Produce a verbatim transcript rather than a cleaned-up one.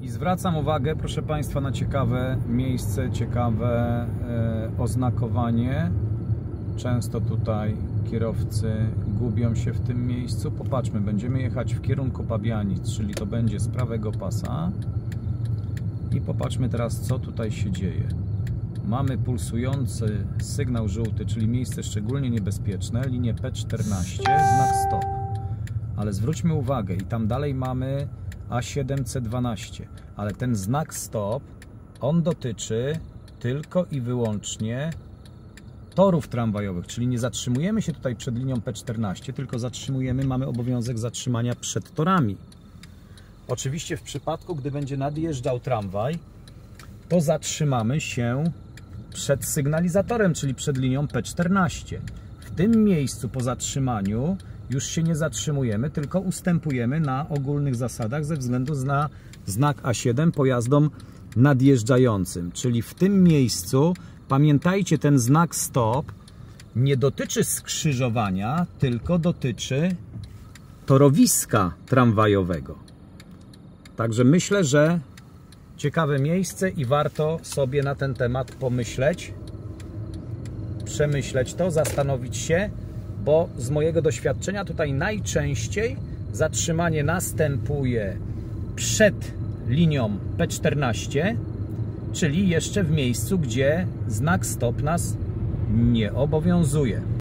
I zwracam uwagę, proszę Państwa, na ciekawe miejsce, ciekawe e, oznakowanie. Często tutaj kierowcy gubią się w tym miejscu. Popatrzmy, będziemy jechać w kierunku Pabianic, czyli to będzie z prawego pasa. I popatrzmy teraz, co tutaj się dzieje. Mamy pulsujący sygnał żółty, czyli miejsce szczególnie niebezpieczne, linię P czternaście, znak stop. Ale zwróćmy uwagę, i tam dalej mamy A siedem C dwanaście, ale ten znak stop, on dotyczy tylko i wyłącznie torów tramwajowych, czyli nie zatrzymujemy się tutaj przed linią P czternaście, tylko zatrzymujemy, mamy obowiązek zatrzymania przed torami. Oczywiście w przypadku, gdy będzie nadjeżdżał tramwaj, to zatrzymamy się przed sygnalizatorem, czyli przed linią P czternaście. W tym miejscu po zatrzymaniu już się nie zatrzymujemy, tylko ustępujemy na ogólnych zasadach ze względu na znak A siedem pojazdom nadjeżdżającym. Czyli w tym miejscu, pamiętajcie, ten znak stop nie dotyczy skrzyżowania, tylko dotyczy torowiska tramwajowego. Także myślę, że ciekawe miejsce i warto sobie na ten temat pomyśleć, przemyśleć to, zastanowić się, bo z mojego doświadczenia tutaj najczęściej zatrzymanie następuje przed linią P czternaście, czyli jeszcze w miejscu, gdzie znak stop nas nie obowiązuje.